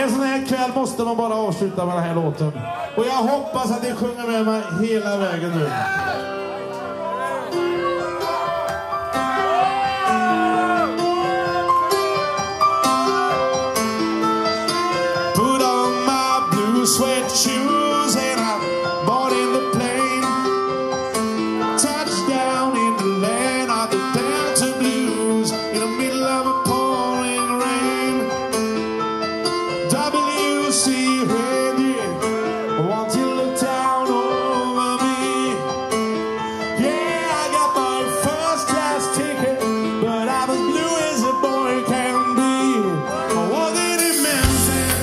En sån här kväll måste man bara avsluta med den här låten. Och jag hoppas att ni sjunger med mig hela vägen nu. Put on my blue sweat shoes and I bought in the plane. Touchdown in the land of the Delta Blues in the middle of a pouring rain. WC ready, won't you look down over me? Yeah, I got my first class ticket, but I'm as blue as a boy can be. Walking in Memphis,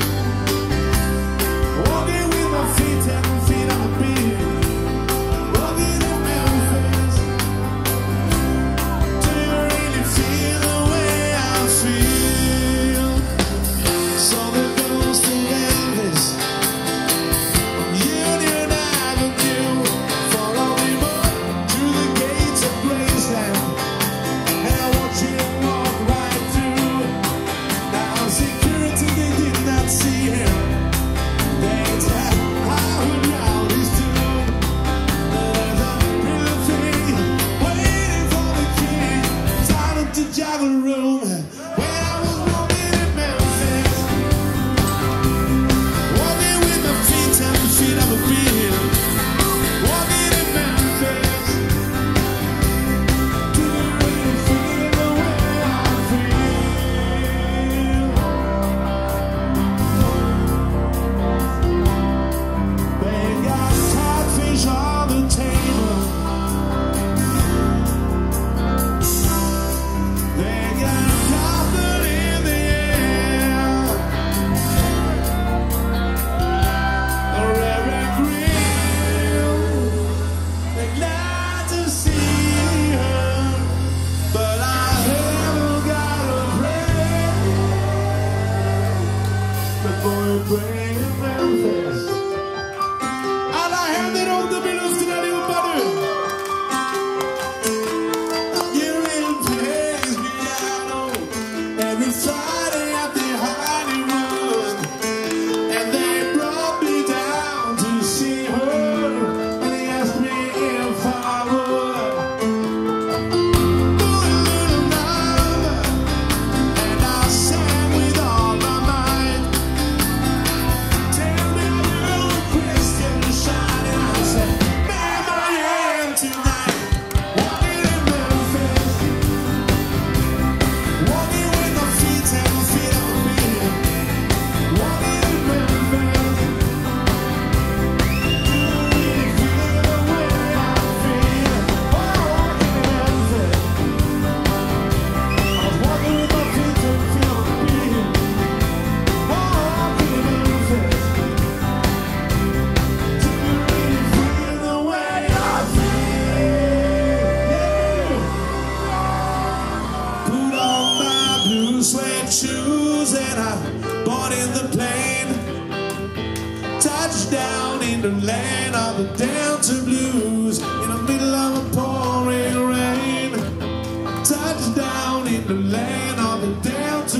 walking with my feet on the beat. Walking in Memphis, do you really feel the way I feel? So there goes to Memphis, Union Avenue. Follow me up to the gates of Graceland, and I watch you walk right through. Now security, they did not see him. They said, how loud is tune? There's a little thing waiting for the king. Time to juggle room. When I was walking in Memphis, walking with my feet and the feet of a beat. Walking in Memphis, do you really feel the way I feel? They got catfish on the table. They got nothing in the air. The Reverend Grill, they're glad to see her, but I haven't got a prayer before you bring in Memphis. Alla händer upp i luften allihopa nu. You will play piano every Friday at the Hollywood, and they brought me down to see her, and they asked me if I would do a little number, and I sang with all my might. Tell me you're a Christian shine, and I said, man, I am tonight. Walking in Memphis, walking with my feet and my feet on the beat. Walking in Memphis, do you really feel the way I feel? Walking in Memphis, I was walking with my feet and my feet on the beat. Walking in Memphis, do you really feel the way I feel? Put on my blue suede shoes and I bought in the plane. Touchdown in the land of the Delta Blues in the middle of a pouring rain. Touchdown in the land of the Delta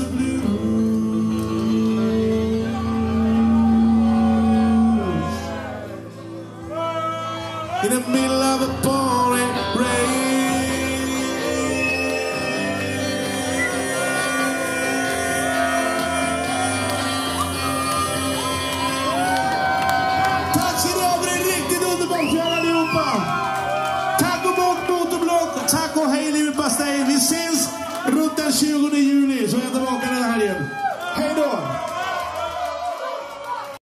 Blues in the middle of a pouring rain. Tack så du ha för en riktigt underbar kväll allihopa. Tack och bort mot och blott. Tack och hej leverpastej. Vi syns